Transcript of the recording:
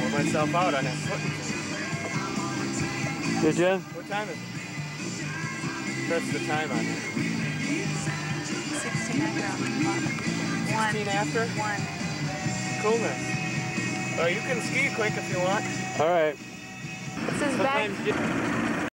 put myself out on that foot. Did you? What time is it? Press the time on it. 16 after. 16 after? 1. Coolness. Well, you can ski quick if you want. All right. This is back.